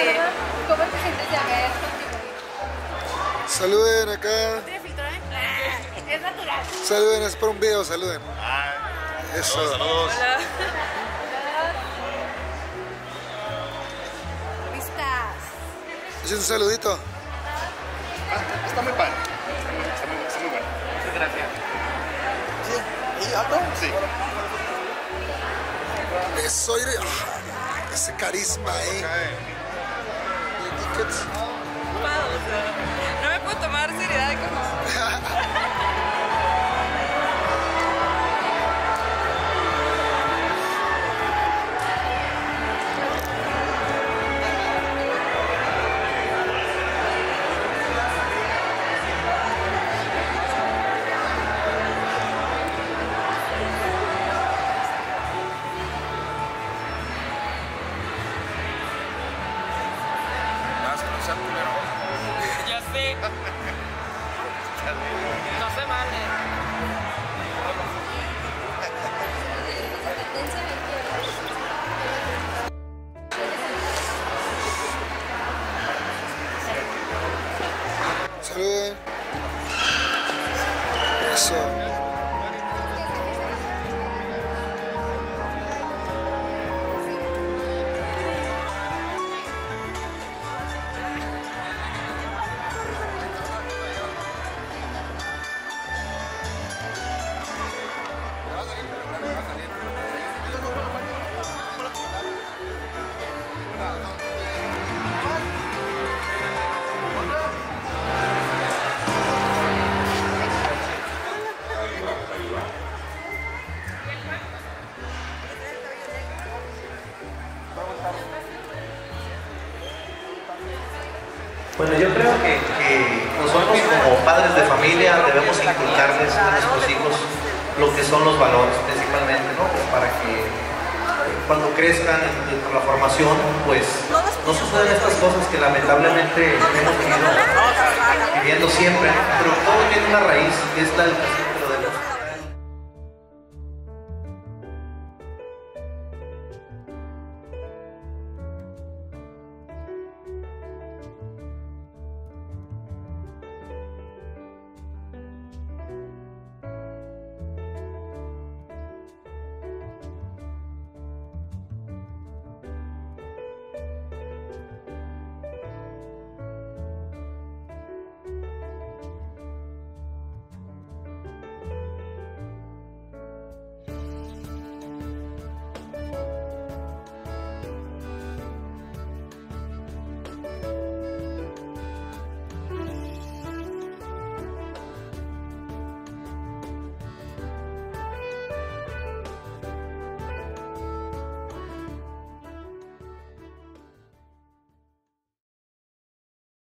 ¿Cómo te sientes de haber contribuido? Saluden acá. ¿No tiene filtro, Es natural. Saluden, es por un video, saluden. Eso. Saludos. Hola. Vistas. Echen un saludito. Está muy padre. Está muy bueno. Muchas gracias. ¿Sí? ¿Y alto? Sí. Eso, iré. Ese carisma, Tickets. No me puedo tomar seriedad de cosas. Ya sé. No se vale. Saluden. Eso. Bueno, yo creo que nosotros como padres de familia debemos inculcarles a nuestros hijos lo que son los valores principalmente, ¿no? Para que cuando crezcan dentro de la formación, pues no sucedan estas cosas que lamentablemente hemos venido viviendo siempre, ¿no? Pero todo tiene una raíz, que es la educación.